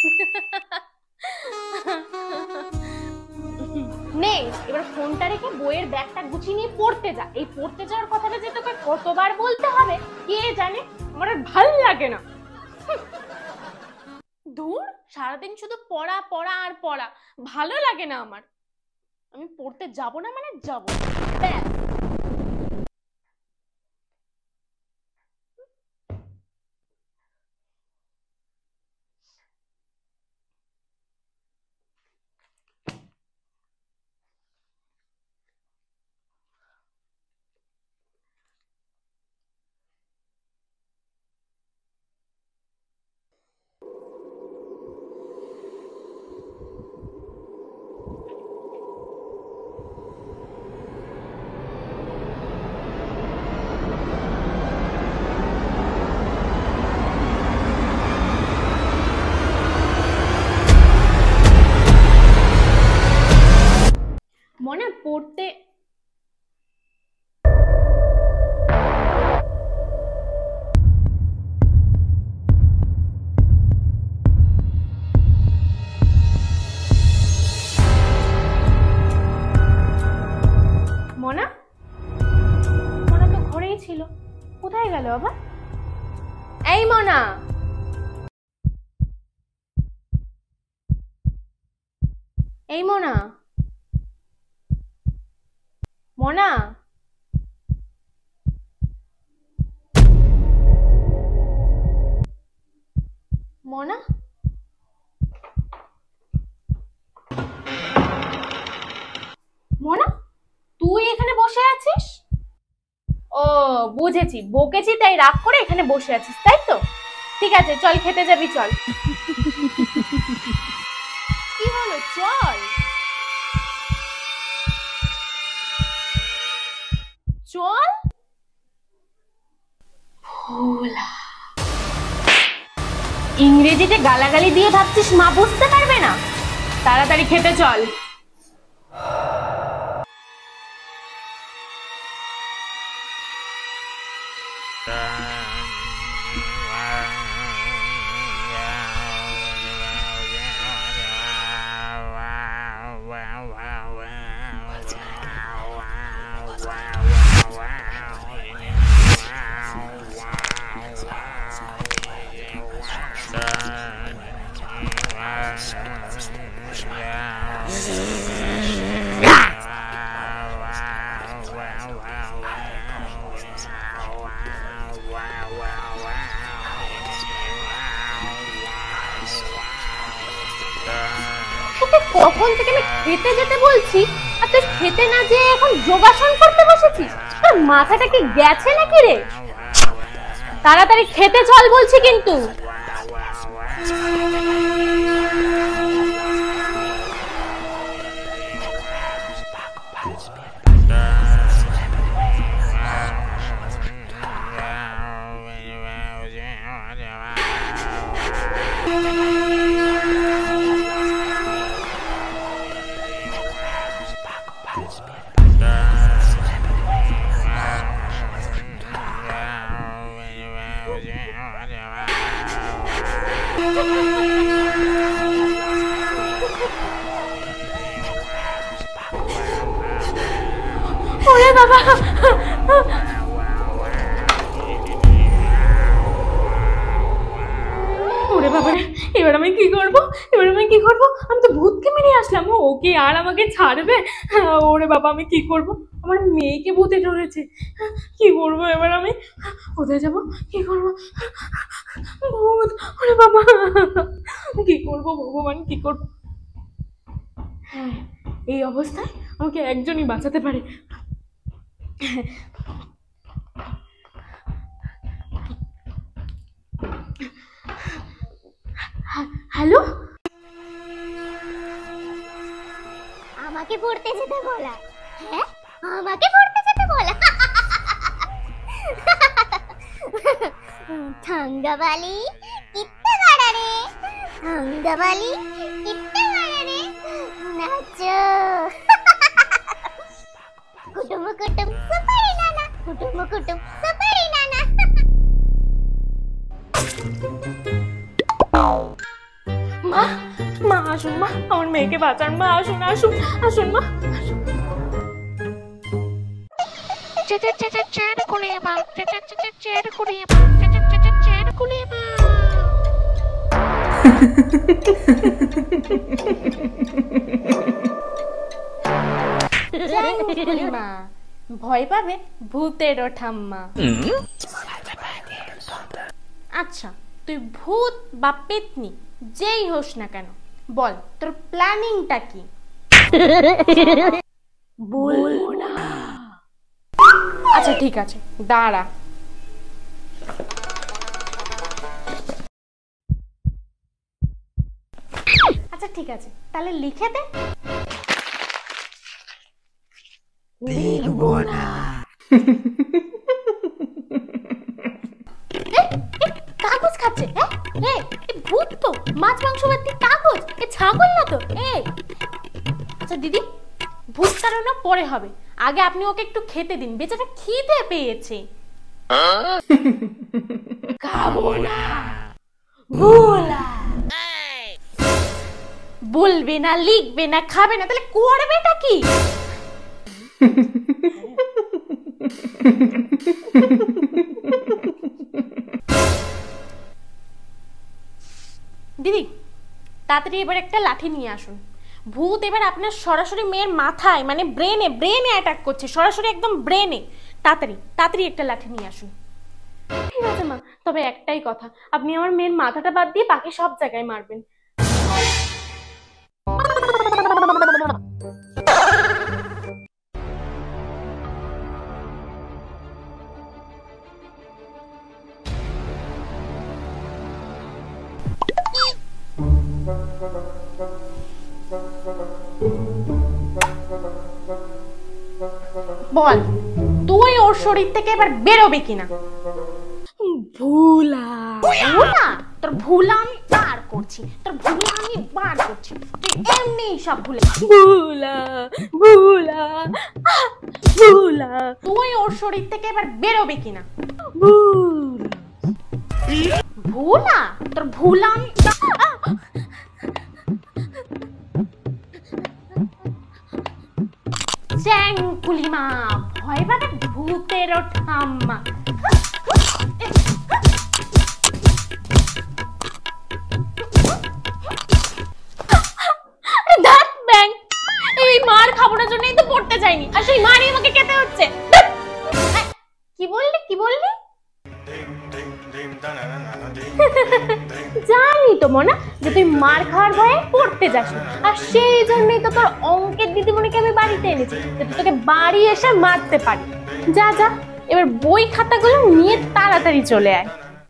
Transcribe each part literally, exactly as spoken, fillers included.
নে এবার ফোনটা রেখে বইয়ের ব্যাগটা গুছিয়ে নিয়ে পড়তে যা। এই পড়তে যাওয়ার কথাটা যে তোকে কতবার বলতে হবে কে জানে, আমার আর ভাল লাগে না। দূর, সারাদিন শুধু পড়া পড়া আর পড়া, ভালো লাগে না আমার। আমি পড়তে যাব না মানে যাব ব্যাস। মনে পড়তে মনা মনা তো ঘরেই ছিল, কোথায় গেল আবার? এই মনা, এই মনা, মনা, মনা, মনা, তুই এখানে বসে আছিস? ও বুঝেছি, বকেছি তাই রাগ করে এখানে বসে আছিস, তাই তো? ঠিক আছে চল, খেতে যাবি চল। কি হলো, চল চল। ভোলা, ইংরেজিতে গালাগালি দিয়ে ভাবছিস মা বুঝতে পারবে না? তাড়াতাড়ি খেতে চল। কখন থেকে আমি খেতে যেতে বলছি আর তুই খেতে না যেয়ে এখন যোগাসন করতে বসেছিস? তোর মাথাটা কি গেছে নাকি রে? তাড়াতাড়ি খেতে চল বলছি কিন্তু। ওরে বাবা, ওরে বাবা, এবার আমি কি করবো? এবার আমি কি করবো? আমি তো ভূতকে মেরে আসলাম, ও কি আর আমাকে ছাড়বে? ওরে বাবা, আমি কি করবো? আমার মেয়েকে ভূতে ধরেছে, কি করবো এবার আমি? কোথায় যাবো? কি করবো? ভূত, ওরে বাবা, কি করবো ভগবান, কি করবো? হ্যাঁ, এই অবস্থায় আমাকে একজনই বাঁচাতে পারে। হ্যালো, আমাকে পড়তে যেতে বলা? হ্যাঁ, আমাকে পড়তে যেতে বলা? ঠঙ্গাবালি কিত্তে বাড়া রে, ঠঙ্গাবালি কিত্তে বাড়া রে, নাচো। কুটুম কুটুম সুপারি নানা, কুটুম কুটুম সুপারি নানা। মা মা আসুন মা, আমার মেয়েকে বাঁচান মা, আসুন আসুন আসুন মা, আসুন। ভয় পাবে ভূতের ঠাম্মা। আচ্ছা তুই ভূত বা পেতনি যেই হোস না কেন, বল তোর প্ল্যানিংটা কি? বলবো না। আচ্ছা ঠিক আছে, দাঁড়া। আচ্ছা ঠিক আছে, তাহলে লিখে দে। লিখবো না। কাগজ খাচ্ছে, ভূত তো মাছ মাংস বাদ কাগজ, এ ছাগল না তো। আচ্ছা দিদি, ভূত তাড়ানো পরে হবে, আগে আপনি ওকে একটু খেতে দিন, বেচারা খিদে পেয়েছে। খাবো না। ভোলা বলবে না, লিখবে না, খাবে না, তাহলে করবেটা কি? দিদি তাড়াতাড়ি এবার একটা লাঠি নিয়ে আসুন। ভূত এবার আপনার সরাসরি মেয়ের মাথায় মানে ব্রেনে ব্রেনে অ্যাটাক করছে, সরাসরি একদম ব্রেনে। তাড়াতাড়ি তাড়াতাড়ি একটা লাঠি নিয়ে আসুন। ঠিক আছে মা, তবে একটাই কথা, আপনি আমার মেয়ের মাথাটা বাদ দিয়ে বাকি সব জায়গায় মারবেন। বল তুই ওর শরীর থেকে এবার বেরোবে কিনা? ভুলা ভুলা তোর ভুলা আমি বার করছি, তোর ভুলা আমি বার করছি, তুই এমনি সব ভুলে। ভুলা ভুলা ভুলা তুই ওর শরীর থেকে এবার বেরোবে কিনা? ভুলা ভুলা তোর ভুলা আমি। চ্যাংকুলিমা ভয় পাবে ভূতের ঠাম্মা। এই মার খাবোনার জন্যই তো পড়তে যাইনি, আর সেই মারই আমাকে খেতে হচ্ছে। কি বললি কি বললি? জানি তো মনা যে তুই মার খাওয়ার ভয়ে পড়তে যাস, আর সেই জন্যই তো তোর অঙ্কের দিদিমণিকে আমি বাড়িতে এনেছি, যাতে তোকে বাড়ি এসে মারতে পারি। যা যা এবার বই খাতাগুলো নিয়ে তাড়াতাড়ি চলে আয়।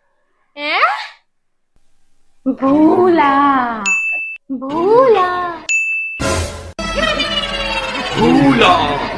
ভুলা ভুলা ভুলা